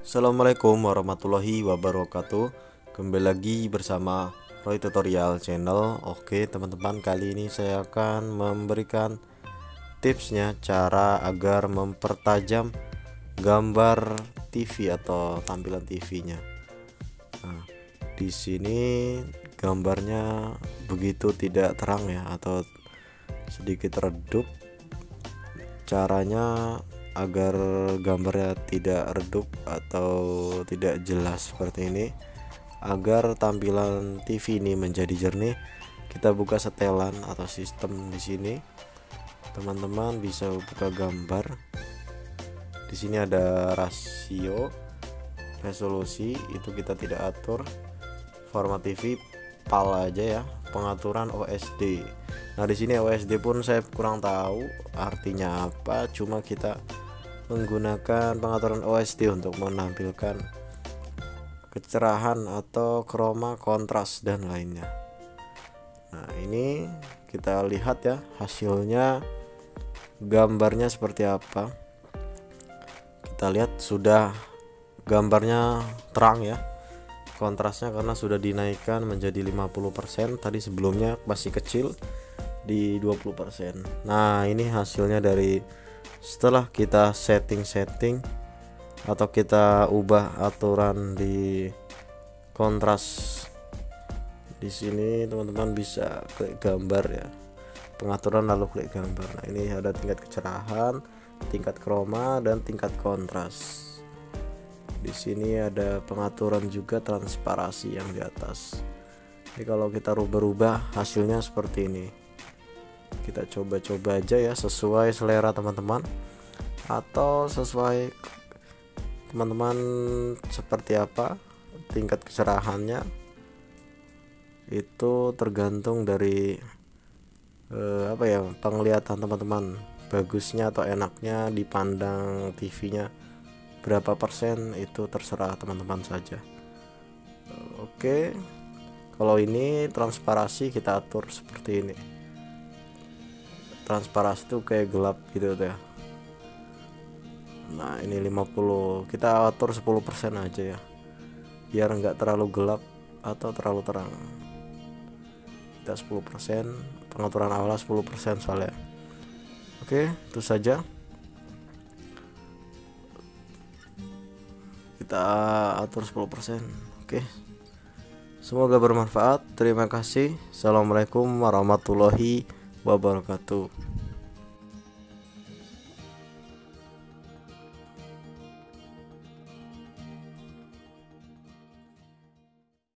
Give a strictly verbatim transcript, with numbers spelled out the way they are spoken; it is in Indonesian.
Assalamualaikum warahmatullahi wabarakatuh. Kembali lagi bersama Roy Tutorial Channel. Oke teman-teman, kali ini saya akan memberikan tipsnya cara agar mempertajam gambar T V atau tampilan T V-nya. Nah, di sini gambarnya begitu tidak terang ya, atau sedikit redup. Caranya agar gambarnya tidak redup atau tidak jelas seperti ini, agar tampilan T V ini menjadi jernih, kita buka setelan atau sistem. Di sini teman-teman bisa buka gambar. Di sini ada rasio, resolusi, itu kita tidak atur. Format T V PAL aja ya, pengaturan O S D. Nah di sini O S D pun saya kurang tahu artinya apa, cuma kita menggunakan pengaturan O S D untuk menampilkan kecerahan atau chroma, kontras dan lainnya. Nah ini kita lihat ya hasilnya, gambarnya seperti apa. Kita lihat sudah gambarnya terang ya, kontrasnya karena sudah dinaikkan menjadi lima puluh persen, tadi sebelumnya masih kecil di dua puluh persen. Nah ini hasilnya dari setelah kita setting-setting atau kita ubah aturan di kontras. Di sini teman-teman bisa klik gambar ya, pengaturan lalu klik gambar. Nah ini ada tingkat kecerahan, tingkat chroma dan tingkat kontras. Di sini ada pengaturan juga transparasi yang di atas. Jadi kalau kita rubah-rubah hasilnya seperti ini. Kita coba-coba aja ya, sesuai selera teman-teman atau sesuai teman-teman seperti apa tingkat kecerahannya, itu tergantung dari eh, apa ya, penglihatan teman-teman, bagusnya atau enaknya dipandang T V-nya berapa persen, itu terserah teman-teman saja. Oke, kalau ini transparasi kita atur seperti ini. Transparasi itu kayak gelap gitu ya. Nah ini lima puluh, kita atur sepuluh persen aja ya, biar enggak terlalu gelap atau terlalu terang. Kita sepuluh persen, pengaturan awal sepuluh persen soalnya. Oke, itu saja. Kita atur sepuluh persen. Oke, semoga bermanfaat. Terima kasih. Assalamualaikum warahmatullahi wabarakatuh.